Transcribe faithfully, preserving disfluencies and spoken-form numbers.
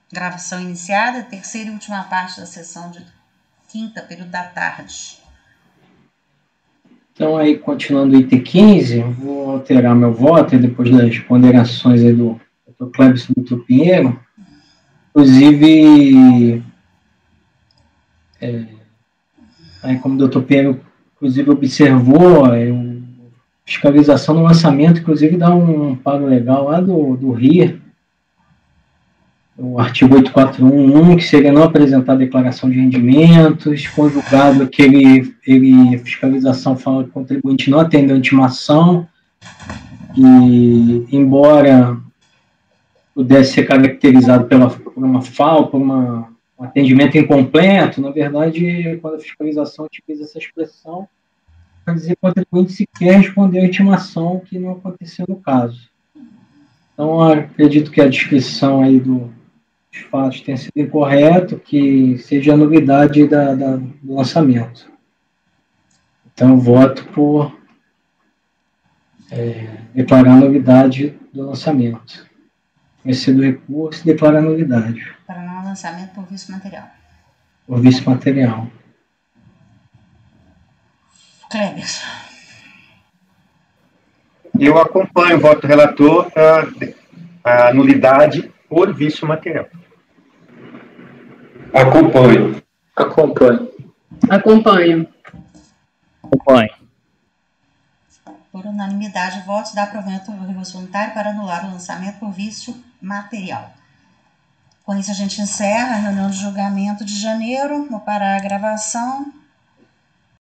Gravação iniciada, terceira e última parte da sessão de quinta, período da tarde. Então, aí, continuando o item quinze, eu vou alterar meu voto, e depois das ponderações aí do doutor Clébson e do doutor Pinheiro. Inclusive, é, aí, como o doutor Pinheiro, inclusive, observou, é, a fiscalização do lançamento, inclusive, dá um amparo legal lá do, do R I R, o artigo oitocentos e quarenta e um, que seria não apresentar declaração de rendimentos, conjugado aquele, ele, a fiscalização fala que o contribuinte não atendeu a intimação, e embora pudesse ser caracterizado pela, por uma falta, por uma, um atendimento incompleto, na verdade, quando a fiscalização utiliza essa expressão, quer dizer que o contribuinte sequer respondeu a intimação, que não aconteceu no caso. Então, acredito que a descrição aí do os fatos tenham sido incorreto, que seja a nulidade da, da, do lançamento. Então, eu voto por é, declarar a nulidade do lançamento. Conhecido o recurso e declarar a nulidade. Para não lançamento por vício material. Por vício material. Kleber. Eu acompanho o voto do relator a, a nulidade por vício material. Acompanho. Acompanho. Acompanho. Acompanho. Por unanimidade, votos dá provimento ao recurso voluntário para anular o lançamento por vício material. Com isso, a gente encerra a reunião de julgamento de janeiro. Vou parar a gravação.